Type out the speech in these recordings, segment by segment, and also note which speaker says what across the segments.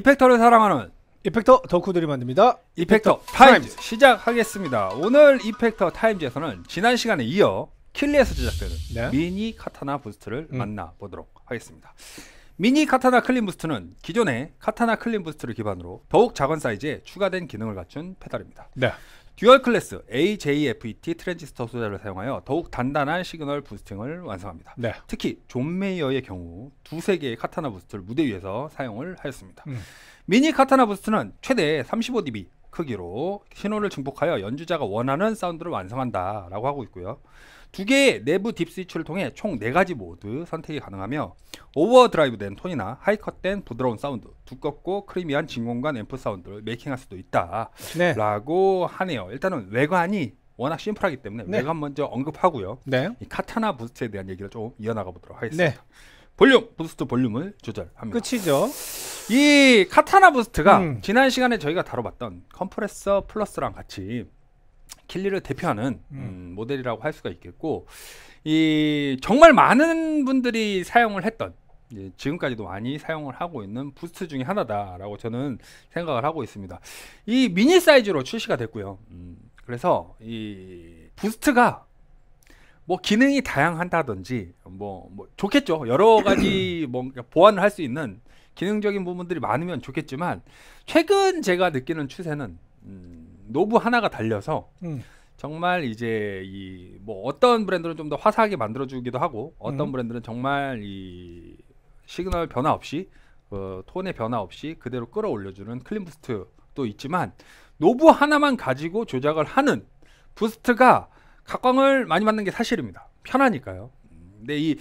Speaker 1: 이펙터를 사랑하는
Speaker 2: 이펙터 덕후들이 만듭니다.
Speaker 1: 이펙터 타임즈 시작하겠습니다. 오늘 이펙터 타임즈에서는 지난 시간에 이어 킬리에서 제작되는 미니 카타나 부스트를 만나보도록 하겠습니다. 미니 카타나 클린 부스트는 기존의 카타나 클린 부스트를 기반으로 더욱 작은 사이즈에 추가된 기능을 갖춘 페달입니다. 듀얼 클래스 AJFET 트랜지스터 소재를 사용하여 더욱 단단한 시그널 부스팅을 완성합니다. 특히 존 메이어의 경우 두세 개의 카타나 부스트를 무대 위에서 사용을 하였습니다. 미니 카타나 부스트는 최대 35dB 크기로 신호를 증폭하여 연주자가 원하는 사운드를 완성한다 라고 하고 있고요. 두 개의 내부 딥 스위치를 통해 총 4가지 모드 선택이 가능하며 오버드라이브 된 톤이나 하이컷된 부드러운 사운드, 두껍고 크리미한 진공관 앰프 사운드를 메이킹할 수도 있다 라고 하네요. 일단은 외관이 워낙 심플하기 때문에 외관 먼저 언급하고요. 이 카타나 부스트에 대한 얘기를 좀 이어나가 보도록 하겠습니다. 볼륨, 부스트 볼륨을 조절합니다.
Speaker 2: 끝이죠.
Speaker 1: 이 카타나 부스트가 지난 시간에 저희가 다뤄봤던 컴프레서 플러스랑 같이 킬리를 대표하는 모델이라고 할 수가 있겠고, 이 정말 많은 분들이 사용을 했던, 지금까지도 많이 사용을 하고 있는 부스트 중에 하나다라고 저는 생각을 하고 있습니다. 이 미니 사이즈로 출시가 됐고요. 그래서 이 부스트가 뭐 기능이 다양하다든지 뭐 좋겠죠. 여러 가지 뭔가 보완을 할 수 있는 기능적인 부분들이 많으면 좋겠지만, 최근 제가 느끼는 추세는 노브 하나가 달려서 정말 이제 이 뭐 어떤 브랜드는 좀 더 화사하게 만들어주기도 하고, 어떤 브랜드는 정말 이 시그널 변화 없이 톤의 변화 없이 그대로 끌어올려주는 클린 부스트도 있지만, 노브 하나만 가지고 조작을 하는 부스트가 각광을 많이 받는 게 사실입니다. 편하니까요. 근데 이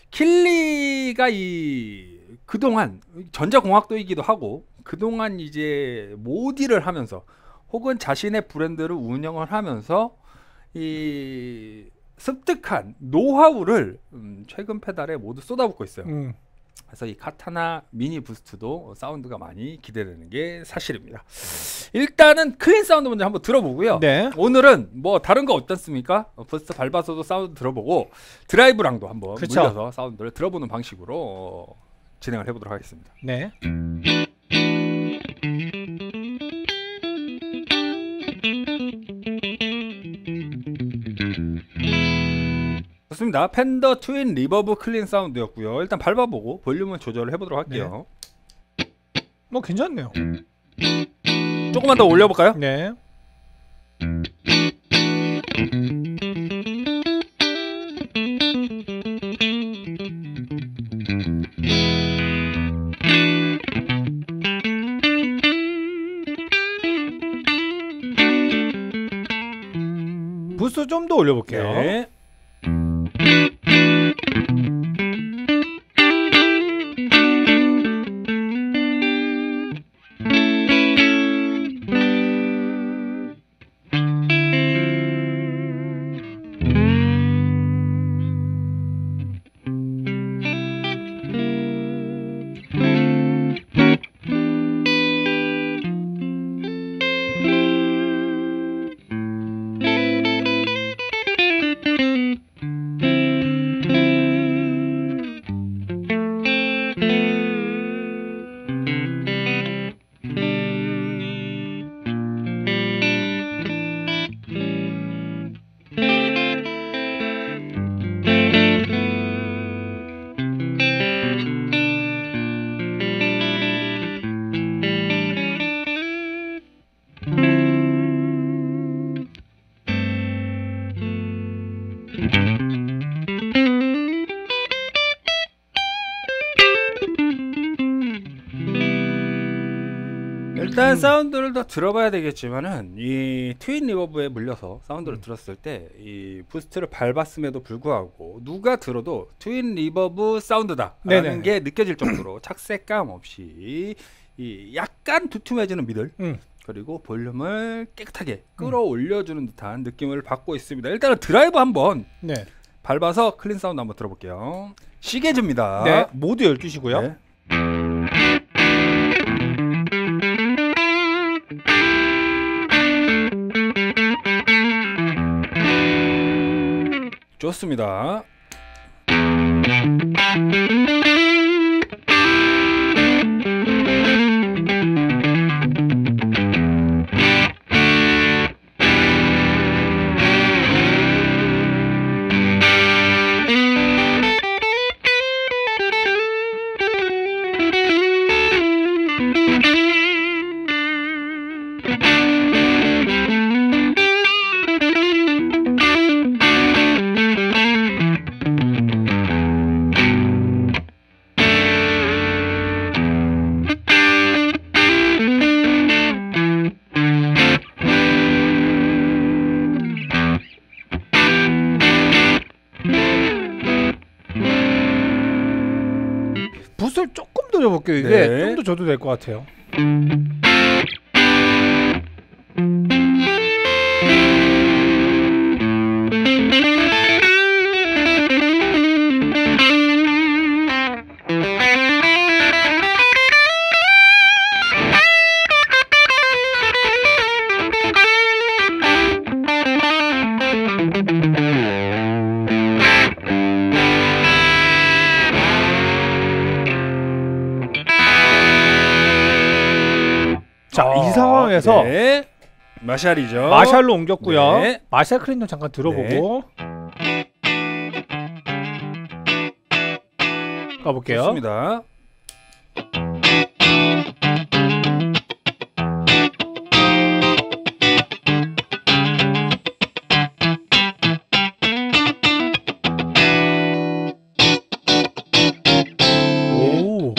Speaker 1: 킬리가 이 그동안 전자공학도이기도 하고, 그동안 이제 모디를 하면서 혹은 자신의 브랜드를 운영을 하면서 이 습득한 노하우를 최근 페달에 모두 쏟아붓고 있어요. 그래서 이 카타나 미니 부스트도 사운드가 많이 기대되는 게 사실입니다. 일단은 클린 사운드 먼저 한번 들어보고요. 오늘은 뭐 다른 거 어떻습니까? 부스트 밟아서도 사운드 들어보고 드라이브랑도 한번 물려서 사운드를 들어보는 방식으로 진행을 해보도록 하겠습니다. 좋습니다. 팬더 트윈 리버브 클린 사운드였고요. 일단 밟아보고 볼륨을 조절을 해보도록 할게요.
Speaker 2: 뭐 괜찮네요.
Speaker 1: 조금만 더 올려볼까요?
Speaker 2: 부스트 좀 더 올려볼게요.
Speaker 1: 일단 사운드를 더 들어봐야 되겠지만은, 이 트윈 리버브에 물려서 사운드를 들었을 때 이 부스트를 밟았음에도 불구하고 누가 들어도 트윈 리버브 사운드다 라는 게 느껴질 정도로 착색감 없이 이 약간 두툼해지는 미들, 그리고 볼륨을 깨끗하게 끌어올려주는 듯한 느낌을 받고 있습니다. 일단은 드라이브 한번 밟아서 클린 사운드 한번 들어볼게요. 시계즈입니다.
Speaker 2: 모두 12시고요.
Speaker 1: 좋습니다.
Speaker 2: 올려볼게요. 이게
Speaker 1: 네.
Speaker 2: 좀 더 줘도 될 것 같아요. 자, 이 상황에서
Speaker 1: 네. 마샬이죠.
Speaker 2: 마샬로 옮겼고요.
Speaker 1: 네.
Speaker 2: 마샬 클린ton 잠깐 들어보고 가볼게요.
Speaker 1: 좋습니다.
Speaker 2: 오.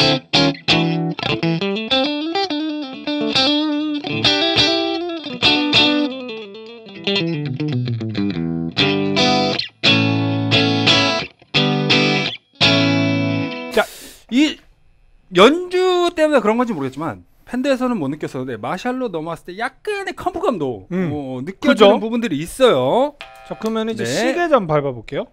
Speaker 1: 자, 이 연주 때문에 그런 건지 모르겠지만 팬들에서는 못 느꼈었는데 마샬로 넘어왔을 때 약간의 컴프감도 느껴지는
Speaker 2: 그죠?
Speaker 1: 부분들이 있어요.
Speaker 2: 자, 그러면 이제
Speaker 1: 네.
Speaker 2: 시계 좀 밟아볼게요.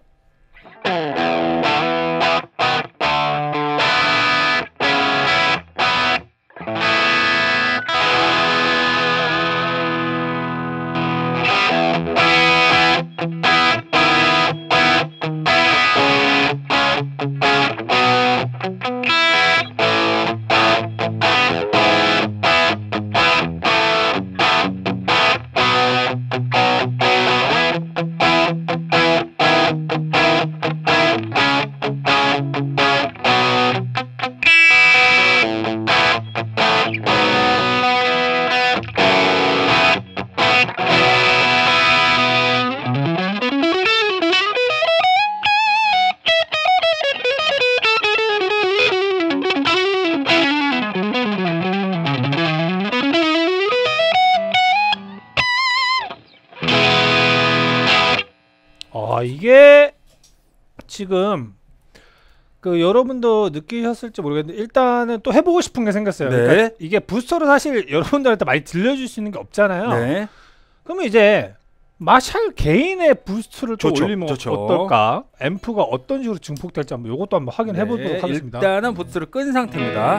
Speaker 2: 이게 지금 그 여러분도 느끼셨을지 모르겠는데 일단은 또 해보고 싶은 게 생겼어요.
Speaker 1: 네.
Speaker 2: 그러니까 이게 부스터로 사실 여러분들한테 많이 들려줄 수 있는 게 없잖아요.
Speaker 1: 네.
Speaker 2: 그러면 이제 마샬 개인의 부스트를 또
Speaker 1: 좋죠,
Speaker 2: 올리면
Speaker 1: 좋죠.
Speaker 2: 어떨까? 앰프가 어떤 식으로 증폭될지 한번 요것도 한번 확인해 보도록
Speaker 1: 네,
Speaker 2: 하겠습니다.
Speaker 1: 일단은 부스를 끈 상태입니다.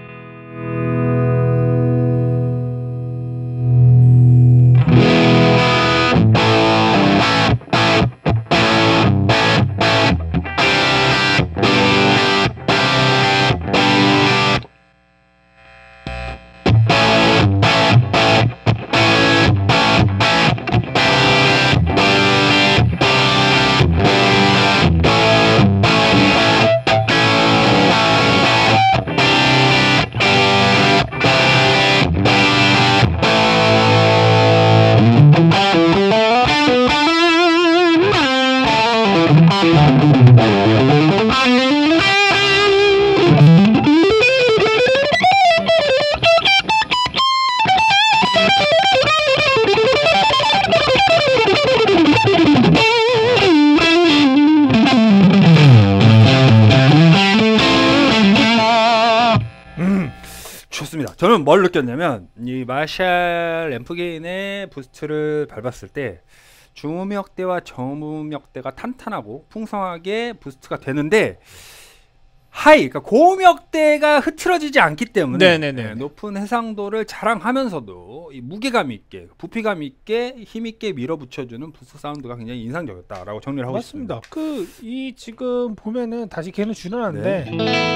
Speaker 1: 좋습니다. 저는 뭘 느꼈냐면 이 마샬 앰프 게인의 부스트를 밟았을 때 중음역대와 저음역대가 탄탄하고 풍성하게 부스트가 되는데 그러니까 고음역대가 흐트러지지 않기 때문에
Speaker 2: 네네네.
Speaker 1: 높은 해상도를 자랑하면서도 이 무게감 있게 부피감 있게 힘 있게 밀어붙여주는 부스트 사운드가 굉장히 인상적이었다라고 정리를 하고
Speaker 2: 맞습니다.
Speaker 1: 있습니다.
Speaker 2: 그 이 지금 보면은 다시 걔는 줄여놨는데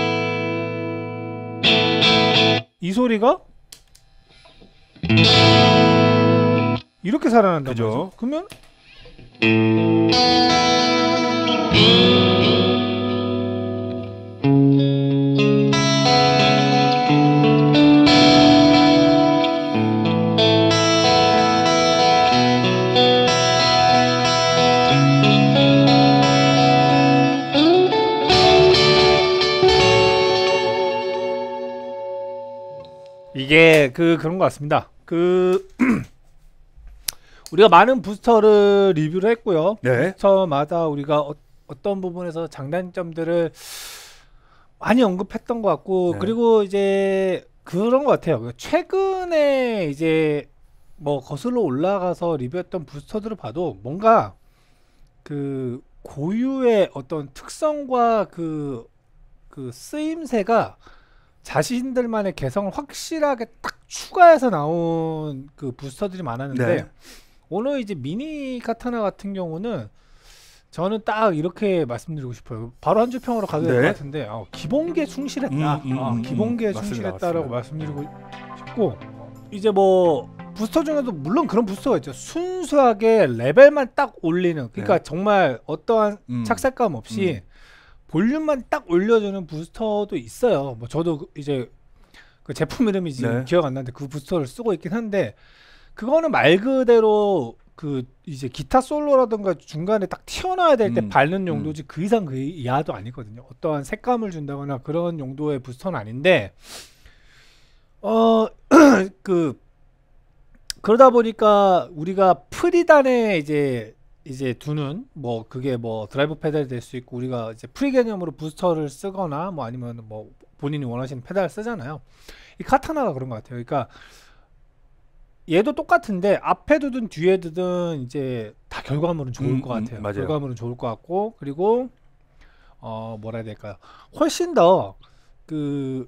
Speaker 2: 이 소리가 이렇게 살아난단
Speaker 1: 그죠.
Speaker 2: 말이죠. 그러면 이게 그런 것 같습니다. 우리가 많은 부스터를 리뷰를 했고요.
Speaker 1: 네.
Speaker 2: 부스터마다 우리가 어떤 부분에서 장단점들을 많이 언급했던 것 같고
Speaker 1: 네.
Speaker 2: 그리고 이제 그런 것 같아요. 최근에 이제 뭐 거슬러 올라가서 리뷰했던 부스터들을 봐도 뭔가 그 고유의 어떤 특성과 그 쓰임새가 자신들만의 개성을 확실하게 딱 추가해서 나온 그 부스터들이 많았는데
Speaker 1: 네.
Speaker 2: 오늘 이제 미니 카타나 같은 경우는 저는 딱 이렇게 말씀드리고 싶어요. 바로 한 줄 평으로 가도 될 것
Speaker 1: 네.
Speaker 2: 같은데 기본기에 충실했다. 기본기에
Speaker 1: 맞습니다,
Speaker 2: 충실했다라고
Speaker 1: 맞습니다.
Speaker 2: 말씀드리고 싶고 이제 뭐 부스터 중에도 물론 그런 부스터가 있죠. 순수하게 레벨만 딱 올리는 그러니까
Speaker 1: 네.
Speaker 2: 정말 어떠한 착색감 없이 볼륨만 딱 올려주는 부스터도 있어요. 뭐 저도 이제 그 제품 이름이 지금
Speaker 1: 네.
Speaker 2: 기억 안 나는데 그 부스터를 쓰고 있긴 한데 그거는 말 그대로 그 이제 기타 솔로라든가 중간에 딱 튀어나와야 될 때 밟는 용도지 그 이상 그 이하도 아니거든요. 어떠한 색감을 준다거나 그런 용도의 부스터는 아닌데 그러다 보니까 우리가 프리단에 이제 두는 뭐 그게 뭐 드라이브 페달이 될 수 있고 우리가 이제 프리 개념으로 부스터를 쓰거나 뭐 아니면 뭐 본인이 원하시는 페달을 쓰잖아요. 이 카타나가 그런 것 같아요. 그러니까 얘도 똑같은데 앞에 두든 뒤에 두든 이제 다 결과물은 좋을 것 같아요.
Speaker 1: 맞아요.
Speaker 2: 결과물은 좋을 것 같고 그리고 뭐라 해야 될까요? 훨씬 더 그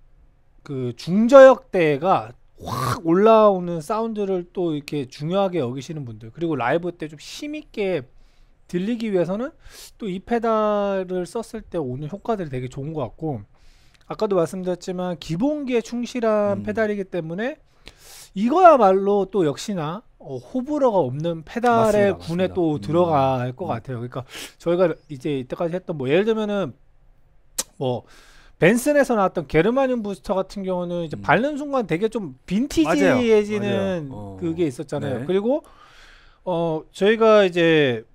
Speaker 2: 중저역대가 확 올라오는 사운드를 또 이렇게 중요하게 여기시는 분들 그리고 라이브 때 좀 힘있게 들리기 위해서는 또 이 페달을 썼을 때 오는 효과들이 되게 좋은 것 같고 아까도 말씀드렸지만 기본기에 충실한 페달이기 때문에 이거야말로 또 역시나 호불호가 없는 페달의
Speaker 1: 맞습니다,
Speaker 2: 군에
Speaker 1: 맞습니다.
Speaker 2: 또 들어갈 것 같아요. 그러니까 저희가 이제 이때까지 했던 뭐 예를 들면은 뭐 벤슨에서 나왔던 게르마늄 부스터 같은 경우는 이제 밟는 순간 되게 좀 빈티지해지는 그게 있었잖아요.
Speaker 1: 네.
Speaker 2: 그리고 저희가 이제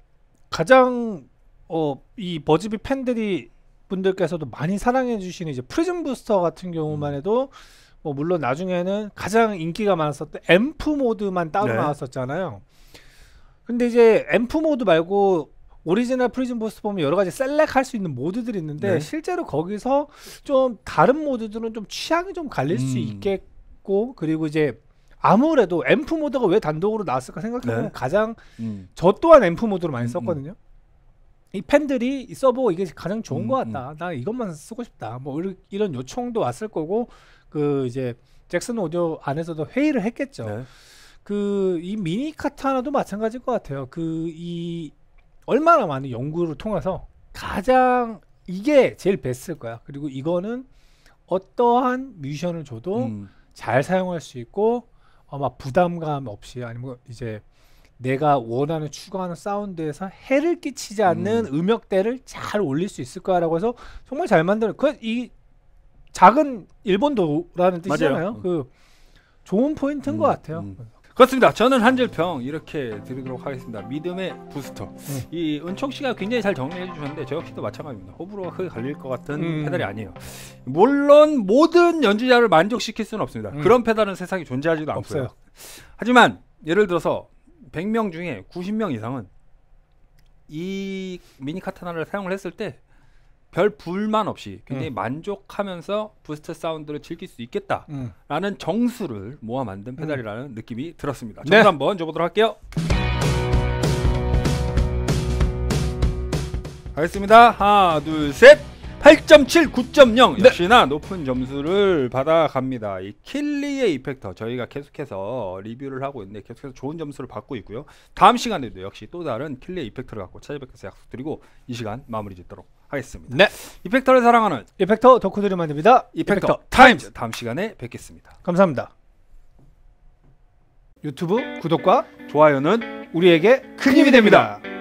Speaker 2: 가장 이 버즈비 팬들이 분들께서도 많이 사랑해 주시는 이제 프리즘 부스터 같은 경우만 해도 뭐 물론 나중에는 가장 인기가 많았었던 앰프 모드만 따로
Speaker 1: 네.
Speaker 2: 나왔었잖아요. 근데 이제 앰프 모드 말고 오리지널 프리즘 부스터 보면 여러 가지 셀렉할 수 있는 모드들이 있는데
Speaker 1: 네.
Speaker 2: 실제로 거기서 좀 다른 모드들은 좀 취향이 좀 갈릴 수 있겠고 그리고 이제 아무래도 앰프 모드가 왜 단독으로 나왔을까 생각해보면
Speaker 1: 네.
Speaker 2: 가장 저 또한 앰프 모드로 많이 썼거든요. 이 팬들이 써보고 이게 가장 좋은 것 같다. 나 이것만 쓰고 싶다. 뭐 이런 요청도 왔을 거고 그 이제 잭슨 오디오 안에서도 회의를 했겠죠.
Speaker 1: 네.
Speaker 2: 이 미니 카타나도 마찬가지일 것 같아요. 이 얼마나 많은 연구를 통해서 가장 이게 제일 베스트일 거야. 그리고 이거는 어떠한 뮤지션을 줘도 잘 사용할 수 있고 아마 부담감 없이 아니면 이제 내가 원하는 추구하는 사운드에서 해를 끼치지 않는 음역대를 잘 올릴 수 있을 거라고 해서 정말 잘 만드는 이 작은 일본도라는 뜻이잖아요. 그 좋은 포인트인 것 같아요.
Speaker 1: 그렇습니다. 저는 한 줄 평 이렇게 드리도록 하겠습니다. 믿음의 부스터. 이 은총 씨가 굉장히 잘 정리해 주셨는데 저 역시도 마찬가지입니다. 호불호가 크게 갈릴 것 같은 페달이 아니에요. 물론 모든 연주자를 만족시킬 수는 없습니다. 그런 페달은 세상에 존재하지도 않고요.
Speaker 2: 없어요.
Speaker 1: 하지만 예를 들어서 100명 중에 90명 이상은 이 미니 카타나를 사용을 했을 때 별 불만 없이 굉장히 만족하면서 부스터 사운드를 즐길 수 있겠다라는 정수를 모아 만든 페달이라는 느낌이 들었습니다. 저도 한번 줘보도록 할게요. 하겠습니다. 하나, 둘, 셋. 8.7, 9.0 역시나 높은 점수를 받아갑니다. 이 킬리의 이펙터 저희가 계속해서 리뷰를 하고 있는데 계속해서 좋은 점수를 받고 있고요. 다음 시간에도 역시 또 다른 킬리의 이펙터를 갖고 찾아뵙겠습니다. 약속드리고 이 시간 마무리 짓도록 하겠습니다.
Speaker 2: 네.
Speaker 1: 이펙터를 사랑하는
Speaker 2: 이펙터 덕후들이 만듭니다.
Speaker 1: 이펙터 타임즈 다음 시간에 뵙겠습니다.
Speaker 2: 감사합니다. 유튜브 구독과
Speaker 1: 좋아요는
Speaker 2: 우리에게 큰 힘이 됩니다.